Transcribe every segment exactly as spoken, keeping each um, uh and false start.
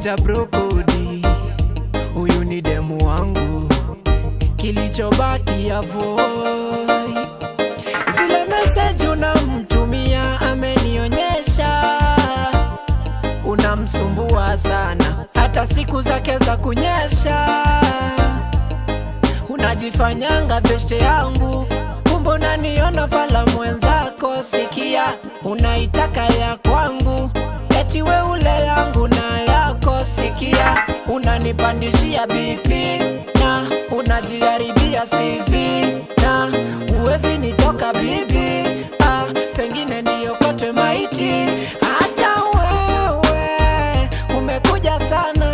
vunja brokodi, huyu ni demu wangu, kilichobaki avoid. Zile message unamtumia amenionyesha, unamsumbua sana, hata siku zake za kunyesha. Unajifanyanga beshte yangu, kumbe unaniona fala mwenzako. Sikia, unaitaka ya kwangu, eti we ule yangu na yako. Sikia, unanipandishia B P na unajiharibia C V, na uwezi nitoka bibi, ah, pengine niokote maiti. Hata wewe umekuja sana,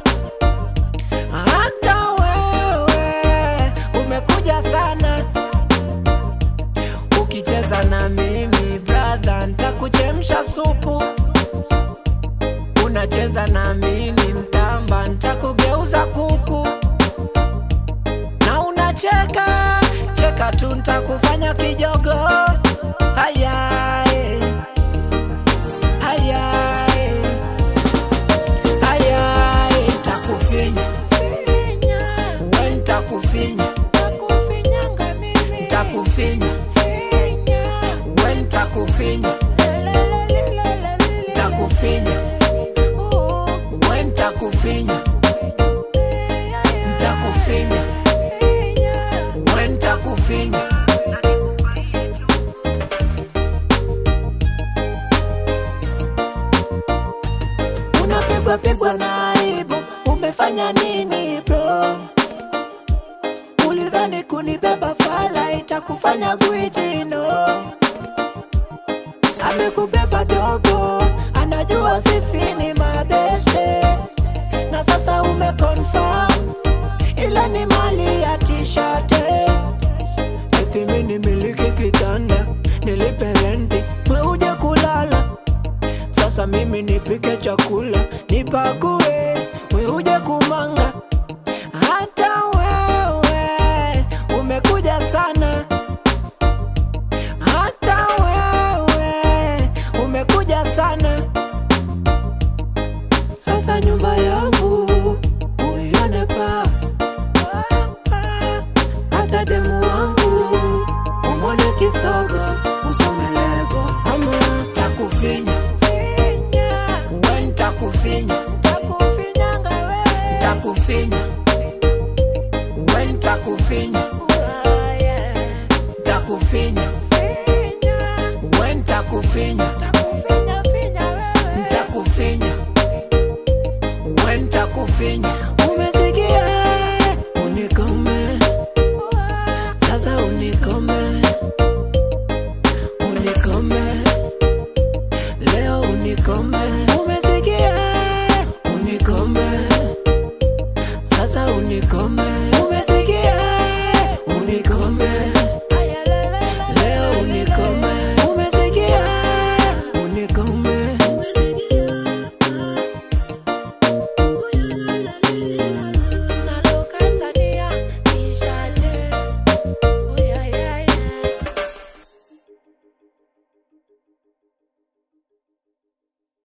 hata wewe umekuja sana. Ukicheza na mimi brother, nitakuchemsha supu. Unacheza na mimi mtamba, nitakugeuza kuku. Na unacheka cheka tu, nitakufanya kijogo. Haya eh. Haya eh. Haya eh. Nitakufinya, we nitakufinya, nitakufinyanga mimi, nitakufinya, we nitakufinya, nitakufinya, we nitakufinya, nitakufinya, we nitakufinya. Unapigwa pigwa na aibu, umefanya nini bro? Ulidhani kunibeba fala itakufanya gwiji, no. Amekubeba dogo, anajua sisi ni mabeshe, na sasa umeconfirm, ila ni mali ya t-shirt. Eti mimi miliki kitanda, nilipe renti, we uje kulala. Sasa mimi nipike chakula, nipakue, we uje kumanga. Hata wewe umekuja sana, hata wewe umekuja sana. Sasa nyumba yangu uione pa, hata demu wangu umone kisogo, usome lego. Ama takufinya, we nitakufinya, nitakufinyanga wewe, nitakufinya, we nitakufinya, nitakufinya, we nitakufinya, nitakufinya, we nitakufinya. Umesikia? Unikome sasa, unikome, unikome leo, unikome. Umesikia? Unikome sasa, unikome.